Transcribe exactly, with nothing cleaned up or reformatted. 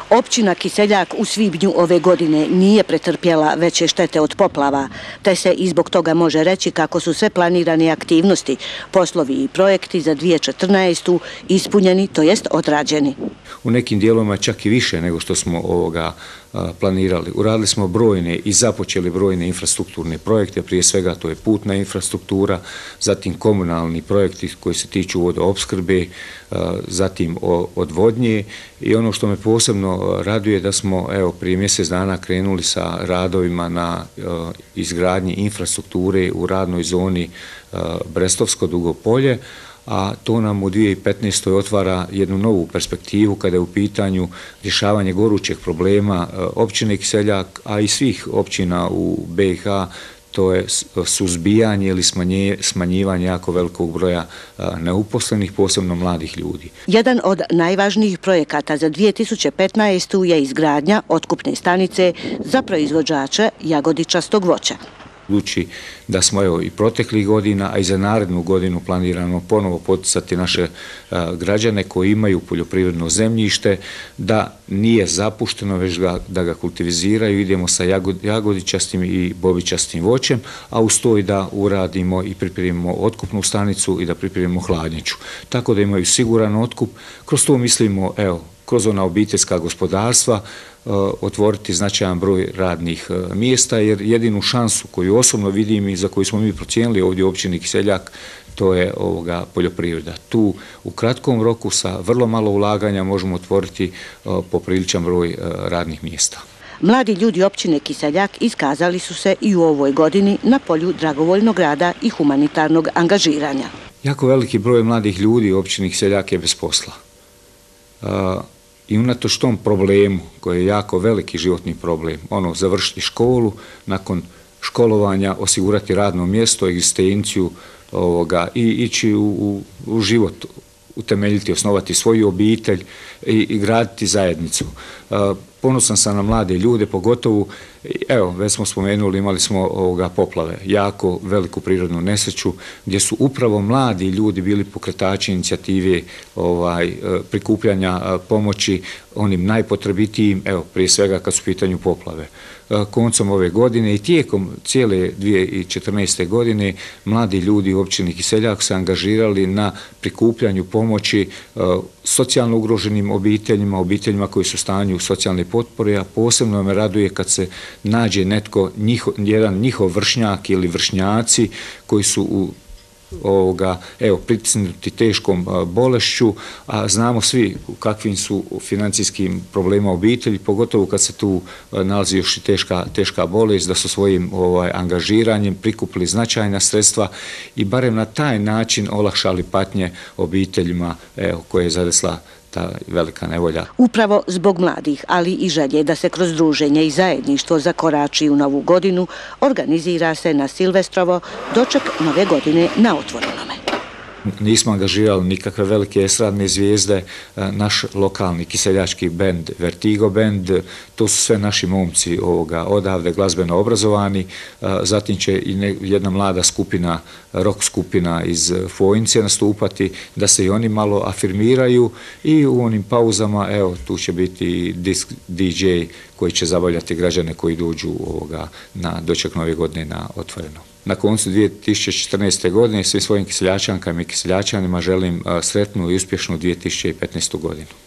Općina Kiseljak u svibnju ove godine nije pretrpjela veće štete od poplava, te se i zbog toga može reći kako su sve planirane aktivnosti, poslovi i projekti za dvije tisuće četrnaestu ispunjeni, to jest odrađeni. U nekim dijelovima čak i više nego što smo ovoga planirali. Uradili smo brojne i započeli brojne infrastrukturne projekte, prije svega to je putna infrastruktura, zatim komunalni projekti koji se tiču vodoopskrbe, zatim odvodnje i ono što me posebno raduje da smo evo prije mjesec dana krenuli sa radovima na izgradnji infrastrukture u radnoj zoni Brestovsko Dugo Polje, a to nam u dvije tisuće petnaestoj otvara jednu novu perspektivu kada je u pitanju rješavanje gorućeg problema općine Kiseljak, a i svih općina u be i ha, to je suzbijanje ili smanjivanje jako velikog broja neuposlenih, posebno mladih ljudi. Jedan od najvažnijih projekata za dvije tisuće petnaestu je izgradnja otkupne stanice za proizvođače jagodičastog voća. Budući da smo evo i proteklih godina, a i za narednu godinu planiramo ponovo poticati naše građane koji imaju poljoprivredno zemljište, da nije zapušteno, već da ga kultiviziraju, idemo sa jagodičastim i bobičastim voćem, a uz to i da uradimo i pripremimo otkupnu stanicu i da pripremimo hladnjaču. Tako da imaju siguran otkup, kroz to mislimo, evo, kroz ona obiteljska gospodarstva, otvoriti značajan broj radnih mjesta, jer jedinu šansu koju osobno vidim i za koju smo mi procijenili ovdje u općini Kiseljak, to je ovoga poljoprivreda. Tu u kratkom roku sa vrlo malo ulaganja možemo otvoriti popriličan broj radnih mjesta. Mladi ljudi općine Kiseljak iskazali su se i u ovoj godini na polju dragovoljnog rada i humanitarnog angažiranja. Jako veliki broj mladih ljudi u općini Kiseljak je bez posla. I unatoč tom problemu, koji je jako veliki životni problem, ono, završiti školu, nakon školovanja osigurati radno mjesto, egzistenciju ovoga, i ići u, u, u život, utemeljiti, osnovati svoju obitelj i, i graditi zajednicu. Ponosan sam na mlade ljude, pogotovo, evo, već smo spomenuli, imali smo ovoga poplave, jako veliku prirodnu nesreću, gdje su upravo mladi ljudi bili pokretači inicijative ovaj, prikupljanja pomoći onim najpotrebitijim, evo, prije svega kad su u pitanju poplave. Koncom ove godine i tijekom cijele dvije tisuće četrnaeste. godine mladi ljudi u općini Kiseljak se angažirali na prikupljanju pomoći socijalno ugroženim obiteljima, obiteljima koji su u stanju socijalne potpore, a posebno me raduje kad se nađe netko, njiho, jedan njihov vršnjak ili vršnjaci koji su u ovoga, evo, pritisnuti teškom bolešću, a znamo svi u kakvim su financijskim problemima obitelji, pogotovo kad se tu nalazi još i teška, teška bolest, da su svojim ovaj, angažiranjem prikupili značajna sredstva i barem na taj način olakšali patnje obiteljima, evo, koje je zadesla ta velika nevolja. Upravo zbog mladih, ali i želje da se kroz druženje i zajedništvo zakorači u novu godinu, organizira se na Silvestrovo doček nove godine na otvorenome. Nismo angažirali nikakve velike estradne zvijezde, naš lokalni kiseljački bend, Vertigo bend, to su sve naši momci ovoga, odavde glazbeno obrazovani, zatim će i jedna mlada skupina, rock skupina iz Fojnice nastupati, da se i oni malo afirmiraju i u onim pauzama, evo, tu će biti disk di džej koji će zabavljati građane koji dođu ovoga, na doček nove godine na otvoreno. Na koncu dvije tisuće četrnaeste. godine svim svojim kiseljačankama i kiseljačanima želim sretnu i uspješnu dvije tisuće petnaestu. godinu.